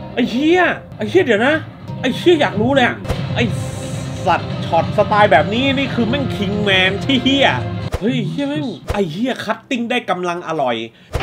ไอ้เหี้ยเดี๋ยวนะไอ้เหี้ยอยากรู้เลยอะไอ้สัตว์ช็อตสไตล์แบบนี้นี่คือแม่งคิงแมนที่เหี้ยเฮ้ยเหี้ยแม่งไอ้เหี้ยคัตติ้งได้กำลังอร่อย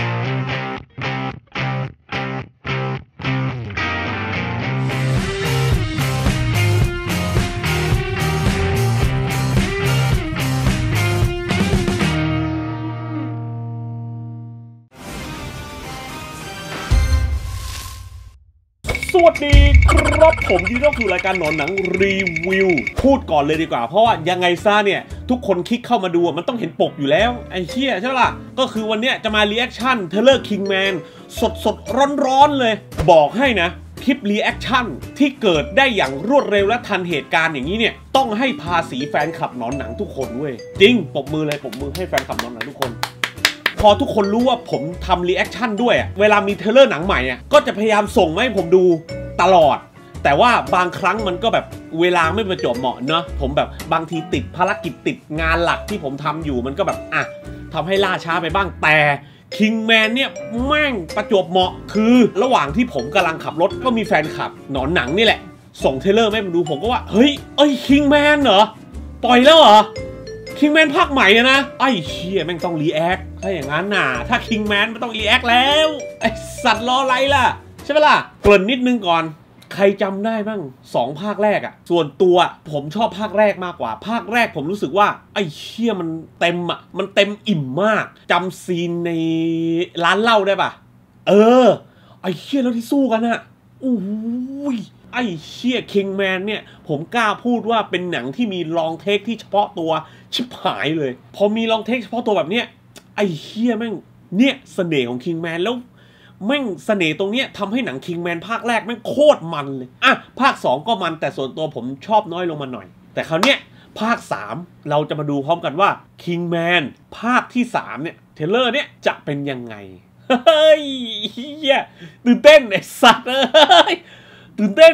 สวัสดีครับผมที่ต้องสู่รายการหนอนหนังรีวิวพูดก่อนเลยดีกว่าเพราะว่ายังไงซะเนี่ยทุกคนคลิกเข้ามาดูมันต้องเห็นปกอยู่แล้วไอ้เชี่ยใช่ไหมล่ะก็คือวันนี้จะมารีแอคชั่นเทเลอร์คิงแมนสดร้อนเลยบอกให้นะคลิปรีแอคชั่นที่เกิดได้อย่างรวดเร็วและทันเหตุการณ์อย่างนี้เนี่ยต้องให้ภาษีแฟนคลับหนอนหนังทุกคนเว้ยจริงปรบมือเลยปรบมือให้แฟนคลับหนอนหนังทุกคนพอทุกคนรู้ว่าผมทำรีแอคชั่นด้วยเวลามีเทเลอร์หนังใหม่ก็จะพยายามส่งมาให้ผมดูตลอดแต่ว่าบางครั้งมันก็แบบเวลาไม่ประจวบเหมาะเนาะผมแบบบางทีติดภารกิจติดงานหลักที่ผมทำอยู่มันก็แบบทำให้ล่าช้าไปบ้างแต่คิงแมนเนี่ยแม่งประจวบเหมาะคือระหว่างที่ผมกำลังขับรถก็มีแฟนคลับหนอนหนังนี่แหละส่งเทเลอร์ให้ผมดูผมก็ว่าเฮ้ยคิงแมนเหรอปล่อยแล้วเหรอคิงแมนภาคใหม่นะไอ้เชี่ยแม่งต้องรีแอคถ้าอย่างนั้นน่ะถ้าคิงแมนไม่ต้องรีแอคแล้วไอ้สัตว์รออะไรล่ะใช่ไหมล่ะเกริ่นนิดนึงก่อนใครจำได้บ้าง2 ภาคแรกส่วนตัวผมชอบภาคแรกมากกว่าภาคแรกผมรู้สึกว่าไอ้เชี่ยมันเต็มมันเต็มอิ่มมากจำซีนในร้านเหล้าได้ปะไอ้เชี่ยแล้วที่สู้กันอู้ยไอ้เชี่ยคิงแมนเนี่ยผมกล้าพูดว่าเป็นหนังที่มีลองเทคที่เฉพาะตัวชิบหายเลยพอมีลองเทคเฉพาะตัวแบบเนี้ยไอ้เชี่ยแม่งเนี่ยเสน่ห์ของคิงแมนแล้วแม่งเสน่ห์ตรงเนี้ยทำให้หนังคิงแมนภาคแรกแม่งโคตรมันเลยภาค2ก็มันแต่ส่วนตัวผมชอบน้อยลงมาหน่อยแต่คราวเนี้ยภาค3เราจะมาดูพร้อมกันว่าคิงแมนภาคที่3เนี่ยเทเลอร์เนี่ยจะเป็นยังไงเฮ้ยตื่นเต้นไอ้สัตว์ตื่นเต้น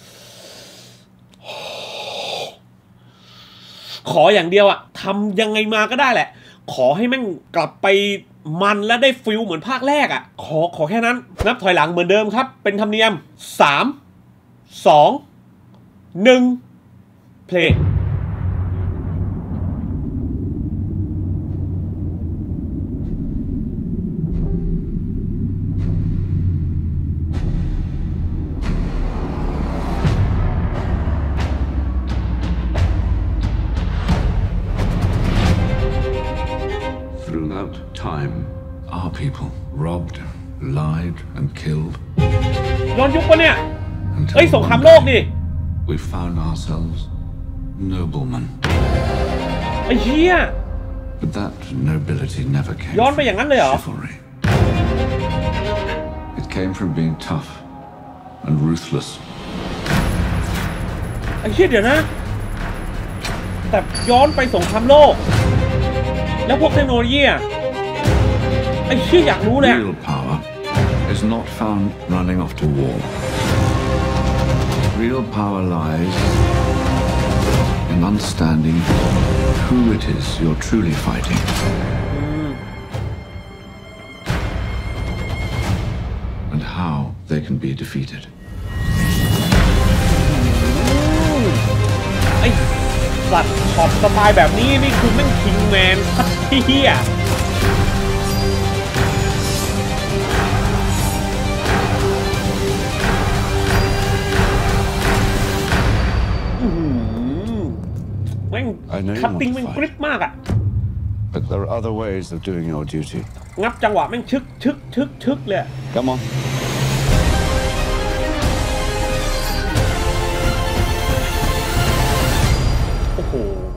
ขออย่างเดียวทำยังไงมาก็ได้แหละขอให้แม่งกลับไปมันและได้ฟิลเหมือนภาคแรกขอแค่นั้นนับถอยหลังเหมือนเดิมครับเป็นธรรมเนียม3 2 1 เพลย์ Time, our people robbed, lied, and killed. ย้อนยุคปะเนี่ยสงครามโลกดิ We found ourselves noblemen. ไอ้เหี้ย But that nobility never came ย้อนไปอย่างนั้นเลยเหรอ chivalry. It came from being tough and ruthless. ไอ้เหี้ยเดี๋ยวนะแต่ย้อนไปสงครามโลกแล้วพวกเทคโนโลยีไอ้เชี่ยอยากรู้เลย Real power is not found running off to war. Real power lies in understanding who it is you're truly fighting. And how they can be defeated. ไอ้สัตว์ช็อตสไตล์แบบนี้นี่คือแม่งคิงแมนพัดเที่ยแม่งคัตติ้งแม่งกริปมาก But there are other ways of doing your duty. งับจังหวะแม่งชึกเลย Come on. โอ้โห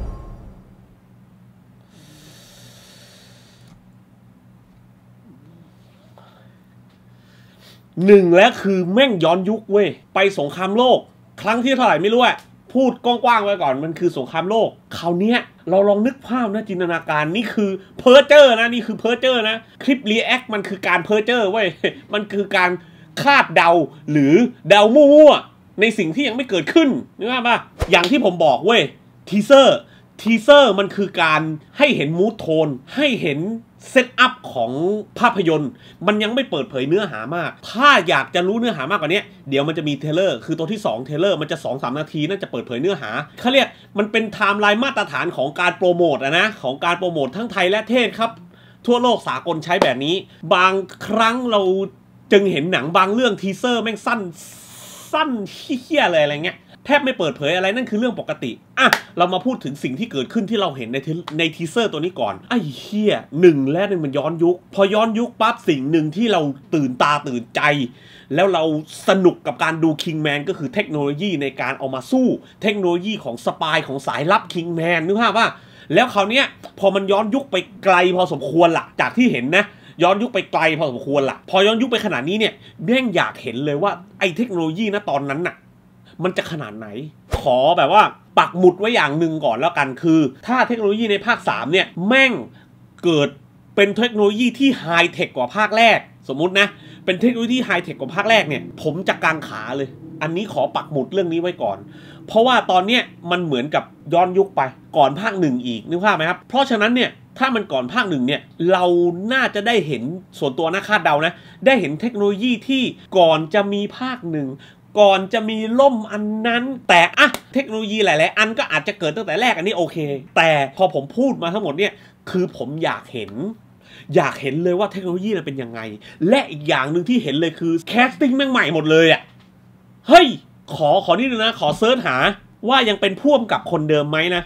หนึ่งแล้วคือแม่งย้อนยุคเว้ยไปสงครามโลกครั้งที่เท่าไหร่ไม่รู้พูดกว้างๆไว้ก่อนมันคือสงครามโลกคราวนี้เราลองนึกภาพนะจินตนาการนี่คือเพ้อเจ้อนะนี่คือเพ้อเจ้อนะคลิปรีแอคมันคือการเพ้อเจ้อเว้ยมันคือการคาดเดาหรือเดามั่วในสิ่งที่ยังไม่เกิดขึ้นนึกภาพป่ะอย่างที่ผมบอกเว้ยทีเซอร์มันคือการให้เห็นมูดโทนให้เห็นเซตอัพของภาพยนตร์มันยังไม่เปิดเผยเนื้อหามากถ้าอยากจะรู้เนื้อหามากกว่านี้เดี๋ยวมันจะมีเทเลอร์คือตัวที่2เทเลอร์มันจะ 2-3 นาทีน่าจะเปิดเผยเนื้อหาเขาเรียกมันเป็นไทม์ไลน์มาตรฐานของการโปรโมทนะของการโปรโมททั้งไทยและเทศครับทั่วโลกสากลใช้แบบนี้บางครั้งเราจึงเห็นหนังบางเรื่องทีเซอร์แม่งสั้นเหี้ยเลยอะไรเงี้ยแทบไม่เปิดเผยอะไรนั่นคือเรื่องปกติอ่ะเรามาพูดถึงสิ่งที่เกิดขึ้นที่เราเห็นในทีเซอร์ตัวนี้ก่อนไอ้เหี้ย1และมันย้อนยุคพอย้อนยุคปั๊บสิ่งหนึ่งที่เราตื่นตาตื่นใจแล้วเราสนุกกับการดู Kingman ก็คือเทคโนโลยีในการเอามาสู้เทคโนโลยีของสปายของสายลับ Kingman นึกภาพว่าแล้วคราวนี้พอมันย้อนยุคไปไกลพอสมควรล่ะจากที่เห็นนะย้อนยุคไปไกลพอสมควรล่ะพอย้อนยุคไปขนาดนี้เนี่ยแม่งอยากเห็นเลยว่าไอ้เทคโนโลยีนะตอนนั้นน่ะมันจะขนาดไหนขอแบบว่าปักหมุดไว้อย่างหนึ่งก่อนแล้วกันคือถ้าเทคโนโลยีในภาค3เนี่ยแม่งเกิดเป็นเทคโนโลยีที่ไฮเทคกว่าภาคแรกสมมุตินะเป็นเทคโนโลยีไฮเทคกว่าภาคแรกเนี่ยผมจะกางขาเลยอันนี้ขอปักหมุดเรื่องนี้ไว้ก่อนเพราะว่าตอนเนี้ยมันเหมือนกับย้อนยุคไปก่อนภาค1อีกนึกภาพไหมครับเพราะฉะนั้นเนี่ยถ้ามันก่อนภาค1เนี่ยเราน่าจะได้เห็นส่วนตัวนะคาดเดานะได้เห็นเทคโนโลยีที่ก่อนจะมีภาค1ก่อนจะมีล่มอันนั้นแต่อะเทคโนโลยีหลายๆอันก็อาจจะเกิดตั้งแต่แรกอันนี้โอเคแต่พอผมพูดมาทั้งหมดเนี่ยคือผมอยากเห็นเลยว่าเทคโนโลยีมันเป็นยังไงและอีกอย่างหนึ่งที่เห็นเลยคือแคสติ้งแม่งใหม่หมดเลยอะเฮ้ยขอนิดนึงนะขอเซิร์ชหาว่ายังเป็นพ่วงกับคนเดิมไหมนะ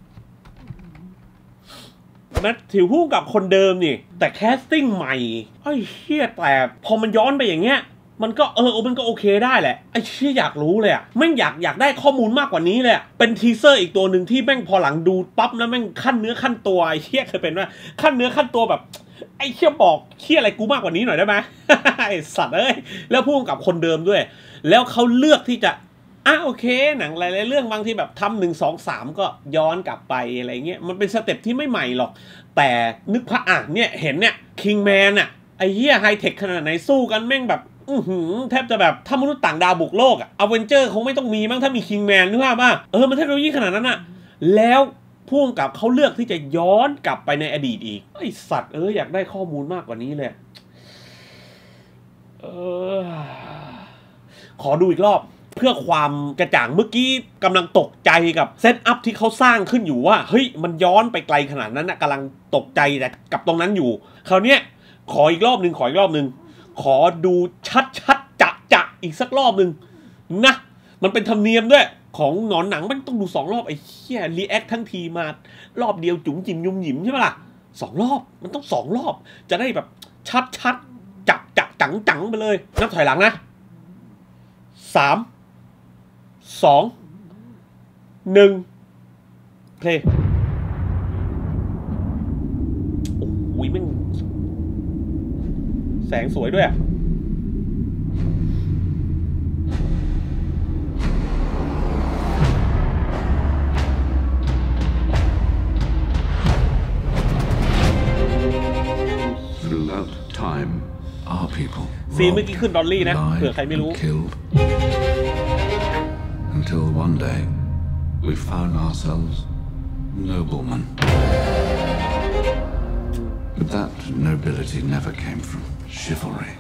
แมทธิวพ่วงกับคนเดิมนี่แต่แคสติ้งใหม่ไอ้เชี่ยแต่พอมันย้อนไปอย่างเงี้ยมันก็มันก็โอเคได้แหละไอ้เชี่ยอยากรู้เลยอะแม่งอยากได้ข้อมูลมากกว่านี้เลยเป็นทีเซอร์อีกตัวหนึ่งที่แม่งพอหลังดูปั๊บแล้วแม่งขั้นเนื้อขั้นตัวไอ้เชี่ยเคยเป็นว่าขั้นเนื้อขั้นตัวแบบไอ้เชี่ยบอกเชี่ยอะไรกูมากกว่านี้หน่อยได้ไหม ไอ้สัตว์เอ้ยแล้วพ่วงกับคนเดิมด้วยแล้วเขาเลือกที่จะโอเคหนังหลายๆเรื่องบางที่แบบทำ1 2 3ก็ย้อนกลับไปอะไรเงี้ยมันเป็นสเต็ปที่ไม่ใหม่หรอกแต่นึกภาพเนี่ยเห็นเนี่ย Kingman อะไอ้เหี้ยไฮเทคขนาดไหนสู้กันแม่งแบบแทบจะแบบถ้ามนุษย์ต่างดาวบุกโลกอะอเวนเจอร์คงไม่ต้องมีมั้งถ้ามี Kingman นึกภาพว่ามันเทคโนโลยีขนาดนั้นอะแล้วพ่วงกับเขาเลือกที่จะย้อนกลับไปในอดีตอีกไอ้สัตว์อยากได้ข้อมูลมากกว่านี้เลยขอดูอีกรอบเพื่อความกระจ่างเมื่อกี้กำลังตกใจกับเซตอัพที่เขาสร้างขึ้นอยู่ว่าเฮ้ยมันย้อนไปไกลขนาดนั้นนะกำลังตกใจแต่กับตรงนั้นอยู่คราวนี้ขออีกรอบหนึ่งขอดูชัดจะอีกสักรอบหนึ่งนะมันเป็นธรรมเนียมด้วยของหนอนหนังมันต้องดู2 รอบไอ้เหี้ยรีแอคทั้งทีมารอบเดียวจุ๋มจิ๋มยุ่มหยิมใช่ไหมล่ะ2 รอบมันต้อง2 รอบจะได้แบบชัดจะจังไปเลยนับถอยหลังนะ3 2 1เพลย์โอ้ยแม่งแสงสวยด้วย Throughout time, our people ซีนเมื่อกี้ขึ้นดอลลี่นะเผื่อใครไม่รู้ Until one day we found ourselves noblemen. But that nobility never came from chivalry.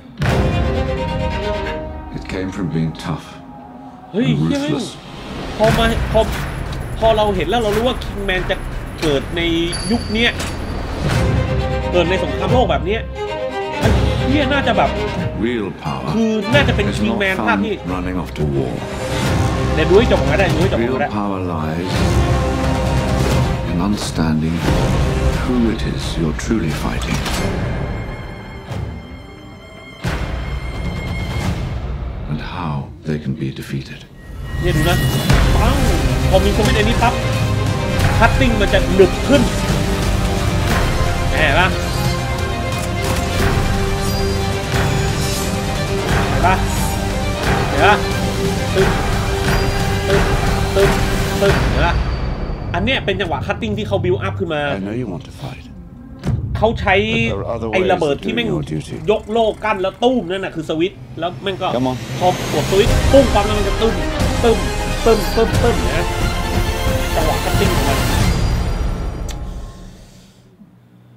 It came from being tough and ruthless. พอเราเห็นแล้วเรารู้ว่า Kingman จะเกิดในยุคนี้เกิดในสงครามโลกแบบนี้เนี่ยน่าจะแบบคือน่าจะเป็น Kingman ภาคที่แต่ดูให้จบก็ได้ดูให้จบก็ได้ Real power lies in understanding who it is you're truly fighting and how they can be defeated เนี่ยดูนะปังพอมีคอมเมนต์อันนี้ปั๊บคัตติ้งมันจะหนึบขึ้นเห็นปะเห็นปะตึ๊บเห็นปะอันเนี้ยเป็นจังหวะคัตติ้งที่เขาบิวอัพขึ้นมาเขาใช้ไอ้ระเบิดที่แม่งยกโล่กั้นแล้วตุ้มนั่นน่ะคือสวิตช์แล้วแม่งก็พอกดสวิตช์ปุ้งปั๊บแล้วมันจะตึ้มนะจังหวะคัตติ้งของมัน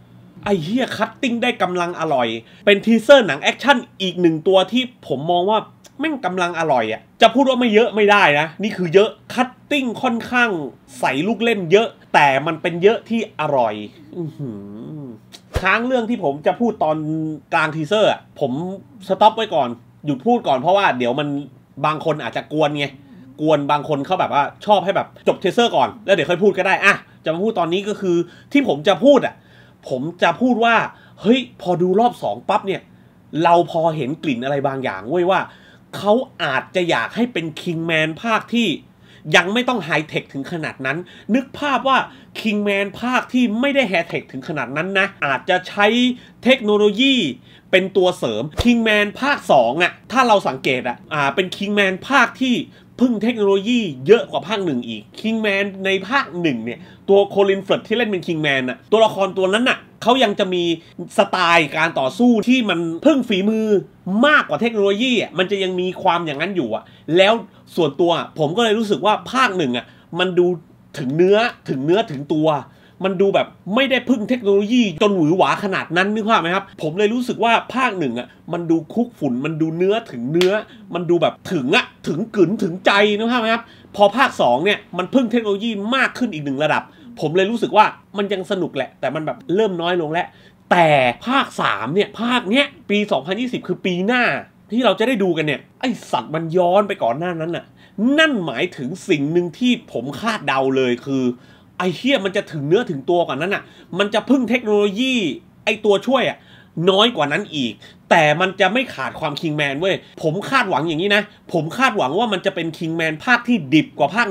ไอ้เหี้ยคัตติ้งได้กำลังอร่อยเป็นทีเซอร์หนังแอคชั่นอีกหนึ่งตัวที่ผมมองว่าแม่งกำลังอร่อยอ่ะจะพูดว่าไม่เยอะไม่ได้นะนี่คือเยอะคัตติ้งค่อนข้างใส่ลูกเล่นเยอะแต่มันเป็นเยอะที่อร่อยค้างเรื่องที่ผมจะพูดตอนกลางทีเซอร์ผมสต็อปไว้ก่อนหยุดพูดก่อนเพราะว่าเดี๋ยวมันบางคนอาจจะกวนไงกวนบางคนเขาแบบว่าชอบให้แบบจบทีเซอร์ก่อนแล้วเดี๋ยวค่อยพูดก็ได้อะจะมาพูดตอนนี้ก็คือที่ผมจะพูดผมจะพูดว่าเฮ้ยพอดูรอบ2ปั๊บเนี่ยเราพอเห็นกลิ่นอะไรบางอย่างเว้ยว่าเขาอาจจะอยากให้เป็นคิงแมนภาคที่ยังไม่ต้องไฮเทคถึงขนาดนั้นนึกภาพว่าคิงแมนภาคที่ไม่ได้ไฮเทคถึงขนาดนั้นนะอาจจะใช้เทคโนโลยีเป็นตัวเสริมคิงแมนภาค2ถ้าเราสังเกตเป็นคิงแมนภาคที่พึ่งเทคโนโลยีเยอะกว่าภาค1อีกคิงแมนในภาค1เนี่ยตัวโคลินเฟิร์ดที่เล่นเป็นคิงแมนตัวละครตัวนั้นเขายังจะมีสไตล์การต่อสู้ที่มันพึ่งฝีมือมากกว่าเทคโนโลยีมันจะยังมีความอย่างนั้นอยู่แล้วส่วนตัวผมก็เลยรู้สึกว่าภาค1มันดูถึงเนื้อถึงตัวมันดูแบบไม่ได้พึ่งเทคโนโลยีจนหวือหวาขนาดนั้นนึกภาพไหมครับผมเลยรู้สึกว่าภาค1มันดูคุกฝุ่นมันดูเนื้อถึงเนื้อมันดูแบบถึงกลืนถึงใจนึกภาพไหมครับพอภาค2เนี่ยมันพึ่งเทคโนโลยีมากขึ้นอีก1ระดับผมเลยรู้สึกว่ามันยังสนุกแหละแต่มันแบบเริ่มน้อยลงแล้วแต่ภาค3เนี่ยภาคเนี้ยปี2020คือปีหน้าที่เราจะได้ดูกันเนี่ยไอสัตว์มันย้อนไปก่อนหน้านั้นนั่นหมายถึงสิ่งหนึ่งที่ผมคาดเดาเลยคือไอ้เหี้ยมันจะถึงเนื้อถึงตัวกว่านั้นมันจะพึ่งเทคโนโลยีไอ้ตัวช่วยน้อยกว่านั้นอีกแต่มันจะไม่ขาดความคิงแมนเว้ยผมคาดหวังอย่างนี้นะผมคาดหวังว่ามันจะเป็นคิงแมนภาคที่ดิบกว่าภาค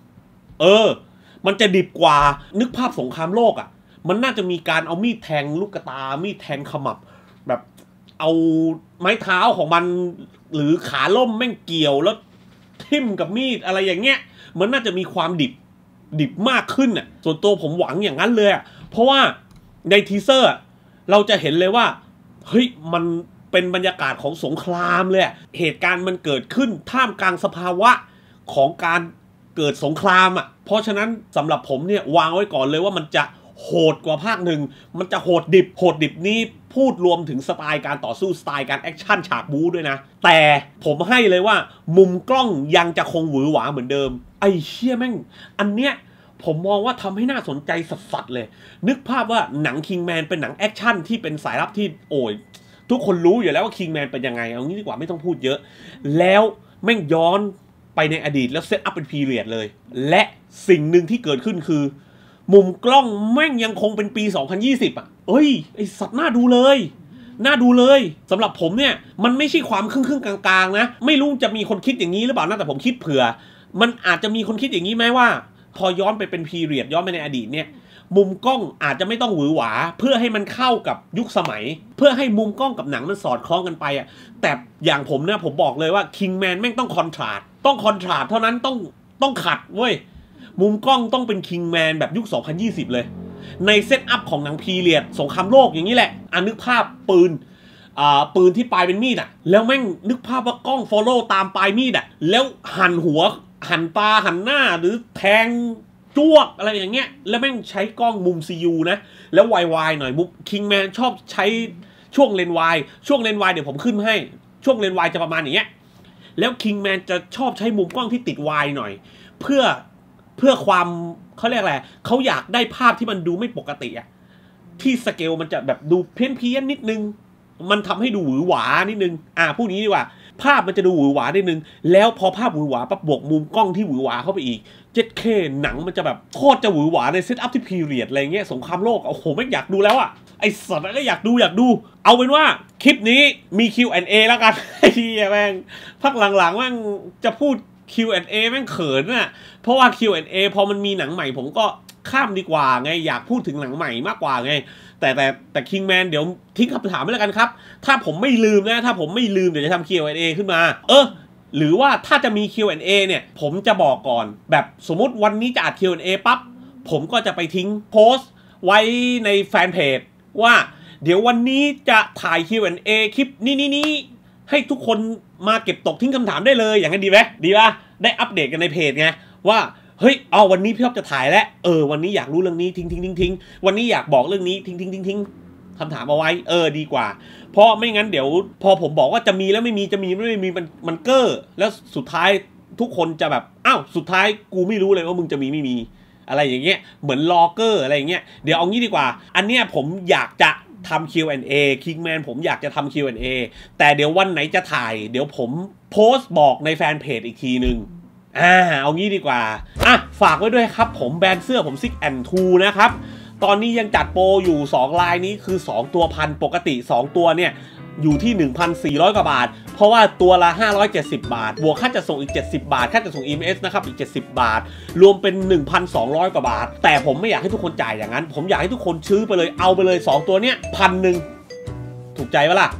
1มันจะดิบกว่านึกภาพสงครามโลกมันน่าจะมีการเอามีดแทงลูกตามีดแทงขมับแบบเอาไม้เท้าของมันหรือขาล่มแม่งเกี่ยวแล้วทิ่มกับมีดอะไรอย่างเงี้ยมันน่าจะมีความดิบมากขึ้นส่วนตัวผมหวังอย่างนั้นเลยเพราะว่าในทีเซอร์เราจะเห็นเลยว่าเฮ้ยมันเป็นบรรยากาศของสงครามเลยเหตุการณ์มันเกิดขึ้นท่ามกลางสภาวะของการเกิดสงครามเพราะฉะนั้นสำหรับผมเนี่ยวางไว้ก่อนเลยว่ามันจะโหดกว่าภาค1มันจะโหดดิบนี้พูดรวมถึงสไตล์การต่อสู้สไตล์การแอคชั่นฉากบู๊ด้วยนะแต่ผมให้เลยว่ามุมกล้องยังจะคงหวือหวาเหมือนเดิมไอ้เชี่ยแม่งอันเนี้ยผมมองว่าทำให้น่าสนใจสัสๆเลยนึกภาพว่าหนังคิงแมนเป็นหนังแอคชั่นที่เป็นสายลับที่โอ้ยทุกคนรู้อยู่แล้วว่าคิงแมนเป็นยังไงเอางี้ดีกว่าไม่ต้องพูดเยอะแล้วแม่งย้อนไปในอดีตแล้วเซตอัพเป็นพีเรียดเลยและสิ่งหนึ่งที่เกิดขึ้นคือมุมกล้องแม่งยังคงเป็นปี2020เอ้ยไอสัตว์น่าดูเลยสำหรับผมเนี่ยมันไม่ใช่ความครึ่งกลางๆนะไม่รู้จะมีคนคิดอย่างนี้หรือเปล่านะแต่ผมคิดเผื่อมันอาจจะมีคนคิดอย่างนี้ไหมว่าพอย้อนไปเป็นพีเรียดย้อนไปในอดีตเนี่ยมุมกล้องอาจจะไม่ต้องหวือหวาเพื่อให้มันเข้ากับยุคสมัยเพื่อให้มุมกล้องกับหนังมันสอดคล้องกันไปแต่อย่างผมเนี่ยผมบอกเลยว่าคิงแมนแม่งต้องคอนทราสต์เท่านั้นต้องขัดเว้ยมุมกล้องต้องเป็นคิงแมนแบบยุค2020เลยในเซตอัพของหนังพีเรียดสงครามโลกอย่างนี้แหละนึกภาพปืนที่ปลายเป็นมีดแล้วแม่งนึกภาพว่ากล้องฟอลโล่ตามปลายมีดแล้วหั่นหัวหั่นตาหั่นหน้าหรือแทงจ้วกอะไรอย่างเงี้ยแล้วแม่งใช้กล้องมุม CU นะแล้ววายหน่อยมุมคิงแมนชอบใช้ช่วงเลนวายเดี๋ยวผมขึ้นให้ช่วงเลนวายจะประมาณอย่างเงี้ยแล้วคิงแมนจะชอบใช้มุมกล้องที่ติดวายหน่อยเพื่อความเขาเรียกอะไรเขาอยากได้ภาพที่มันดูไม่ปกติที่สเกลมันจะแบบดูเพี้ยนนิดนึงมันทำให้ดูหวือหวานิดนึงพูดนี้ดีกว่าภาพมันจะดูหวือหวานิดนึงแล้วพอภาพหวือหวาปั๊บบวกมุมกล้องที่หวือหวาเข้าไปอีก7K หนังมันจะแบบโคตรจะหวือหวาในเซตอัพที่พีเรียดอะไรเงี้ยสงครามโลกโอ้โหไม่อยากดูแล้วไอสัตว์ก็อยากดูเอาเป็นว่าคลิปนี้มี Q&A แล้วกันไอ้เหี้ยแม่งพักหลังๆแม่งจะพูด Q&A แม่งเขินเพราะว่า Q&A พอมันมีหนังใหม่ผมก็ข้ามดีกว่าไงอยากพูดถึงหนังใหม่มากกว่าไงแต่คิงแมนเดี๋ยวทิ้งคำถามไว้แล้วกันครับถ้าผมไม่ลืมเดี๋ยวจะทำ Q&A ขึ้นมาหรือว่าถ้าจะมี Q&A เนี่ยผมจะบอกก่อนแบบสมมุติวันนี้จะอัด Q&A ปั๊บผมก็จะไปทิ้งโพสต์ไว้ในแฟนเพจว่าเดี๋ยววันนี้จะถ่าย Q&A คลิปนี้ให้ทุกคนมาเก็บตกทิ้งคำถามได้เลยอย่างนั้นดีไหมดีป่ะได้อัปเดตกันในเพจไงว่าเฮ้ยวันนี้พี่อ๊อฟจะถ่ายแล้ววันนี้อยากรู้เรื่องนี้ทิ้งวันนี้อยากบอกเรื่องนี้ทิ้งคำถามเอาไว้ดีกว่าเพราะไม่งั้นเดี๋ยวพอผมบอกว่าจะมีแล้วไม่มีจะมีไม่มีมันเก้อแล้วสุดท้ายทุกคนจะแบบอ้าวสุดท้ายกูไม่รู้เลยว่ามึงจะมีไม่มีอะไรอย่างเงี้ยเหมือนล็อกเกอร์อะไรอย่างเงี้ยเดี๋ยวเอางี้ดีกว่าอันเนี้ยผมอยากจะทำ Q&A Kingman ผมอยากจะทำ Q&A แต่เดี๋ยววันไหนจะถ่ายเดี๋ยวผมโพสต์บอกในแฟนเพจอีกทีนึงเอางี้ดีกว่าฝากไว้ด้วยครับผมแบรนด์เสื้อผม Six and Two นะครับตอนนี้ยังจัดโปรอยู่2ลายนี้คือ2ตัวพันปกติ2ตัวเนี่ยอยู่ที่ 1,400 กว่าบาทเพราะว่าตัวละ570 บาทบวกค่าจัดส่งอีก70 บาทค่าจัดส่ง EMS นะครับอีก70 บาทรวมเป็น 1,200 กว่าบาทแต่ผมไม่อยากให้ทุกคนจ่ายอย่างนั้นผมอยากให้ทุกคนซื้อไปเลยเอาไปเลย2ตัวเนี้ย1,000ถูกใจปะล่ะ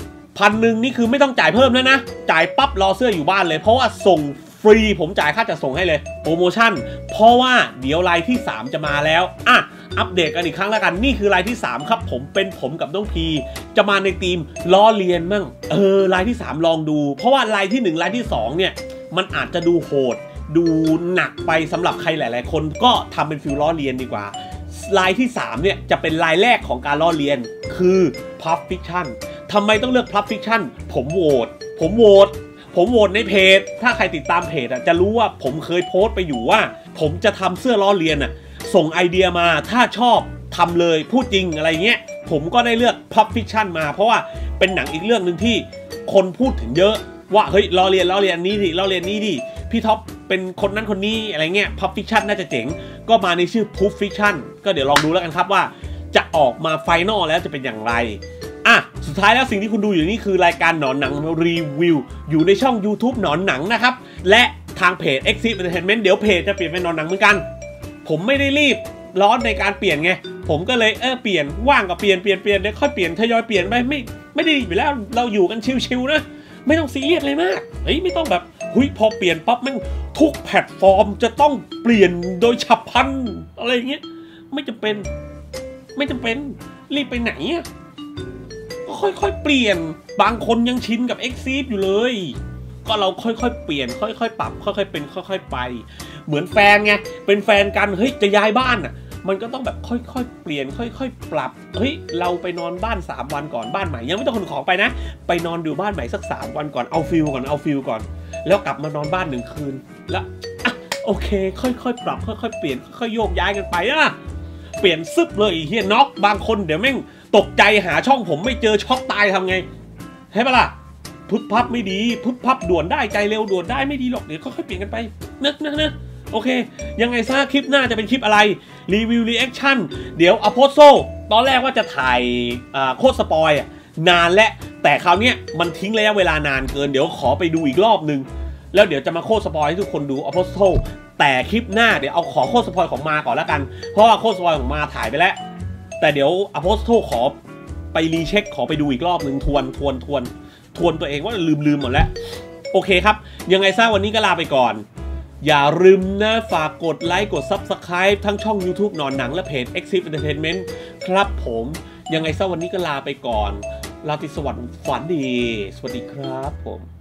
1,000นี่คือไม่ต้องจ่ายเพิ่มแล้วนะจ่ายปั๊บรอเสื้ออยู่บ้านเลยเพราะว่าส่งฟรีผมจ่ายค่าจัดส่งให้เลยโปรโมชั่นเพราะว่าเดี๋ยวลายที่3จะมาแล้วอัปเดตกันอีกครั้งแล้วกันนี่คือลายที่3ครับผมกับน้องพีจะมาในทีมล้อเลียนมั่งลายที่3ลองดูเพราะว่าลายที่1ลายที่2เนี่ยมันอาจจะดูโหดดูหนักไปสำหรับใครหลายๆคนก็ทำเป็นฟิลล้อเลียนดีกว่าลายที่3เนี่ยจะเป็นลายแรกของการล้อเลียนคือ Puff Fiction ทำไมต้องเลือก Puff Fiction ผมโหวตในเพจถ้าใครติดตามเพจจะรู้ว่าผมเคยโพสต์ไปอยู่ว่าผมจะทำเสื้อล้อเลียนส่งไอเดียมาถ้าชอบทำเลยพูดจริงอะไรเงี้ยผมก็ได้เลือก Puff Fiction มาเพราะว่าเป็นหนังอีกเรื่องหนึ่งที่คนพูดถึงเยอะว่าเฮ้ยล้อเลียนนี้ดิล้อเลียนนี้ดิพี่ท็อปเป็นคนนั้นคนนี้อะไรเงี้ย Puff Fiction น่าจะเจ๋งก็มาในชื่อ Puff Fiction ก็เดี๋ยวลองดูแล้วกันครับว่าจะออกมาไฟนอลแล้วจะเป็นอย่างไรสุดท้ายแล้วสิ่งที่คุณดูอยู่นี่คือรายการหนอนหนังรีวิวอยู่ในช่อง YouTube หนอนหนังนะครับและทางเพจ Exit Entertainment เดี๋ยวเพจจะเปลี่ยนเป็นหนอนหนังเหมือนกันผมไม่ได้รีบร้อนในการเปลี่ยนไงผมก็เลยเปลี่ยนว่างก็เปลี่ยนเดี๋ยวค่อยเปลี่ยนทยอยเปลี่ยนไปไม่ได้อยู่แล้วเราอยู่กันชิวๆนะไม่ต้องซีเรียสเลยมากไม่ต้องแบบพอเปลี่ยนปั๊บมันทุกแพลตฟอร์มจะต้องเปลี่ยนโดยฉับพลันอะไรอย่างเงี้ยไม่จำเป็นรีบไปไหนก็ค่อยๆเปลี่ยนบางคนยังชินกับ Exit อยู่เลยก็เราค่อยๆเปลี่ยนค่อยๆปรับค่อยๆเป็นค่อยๆไปเหมือนแฟนไงเป็นแฟนกันจะย้ายบ้านมันก็ต้องแบบค่อยๆเปลี่ยนค่อยๆปรับเราไปนอนบ้าน3วันก่อนบ้านใหม่ยังไม่ต้องขนของไปนะไปนอนดูบ้านใหม่สัก3วันก่อนเอาฟิลก่อนแล้วกลับมานอนบ้าน1คืนแล้วโอเคค่อยๆปรับค่อยๆเปลี่ยนค่อยๆโยกย้ายกันไปเปลี่ยนซึบเลยเฮียน็อกบางคนเดี๋ยวแม่งตกใจหาช่องผมไม่เจอช็อกตายทำไงใช่ปะล่ะพุทพับไม่ดีพุทพับด่วนได้ใจเร็วด่วนได้ไม่ดีหรอกเดี๋ยวค่อยๆเปลี่ยนกันไปนะโอเคยังไงซะคลิปหน้าจะเป็นคลิปอะไรรีวิวรีแอคชั่นเดี๋ยวอโพสโซตอนแรกว่าจะถ่ายโคตรสปอยนานและแต่คราวนี้มันทิ้งระยะเวลานานเกินเดี๋ยวขอไปดูอีกรอบนึงแล้วเดี๋ยวจะมาโคตรสปอยให้ทุกคนดูอโพสโซแต่คลิปหน้าเดี๋ยวเอาขอโคตรสปอยของมาก่อนแล้วกันเพราะว่าโคตรสปอยของมาถ่ายไปแล้วแต่เดี๋ยวอโพสโซขอไปรีเช็คขอไปดูอีกรอบนึงทวนตัวเองว่าลืมหมดแล้วโอเคครับยังไงซะวันนี้ก็ลาไปก่อนอย่าลืมนะฝากกดไลค์กด Subscribe ทั้งช่อง YouTube หนอนหนังและเพจ Exit Entertainment ครับผมยังไงซะวันนี้ก็ลาไปก่อนราตรีสวัสดิ์ฝันดีสวัสดีครับผม